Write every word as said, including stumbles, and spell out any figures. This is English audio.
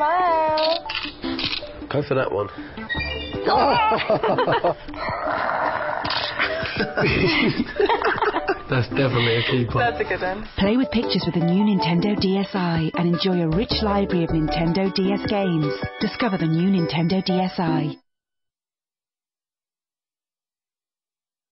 Smile. Go for that one. That's definitely a keeper. That's a good one. Play with pictures with the new Nintendo DSi and enjoy a rich library of Nintendo D S games. Discover the new Nintendo DSi.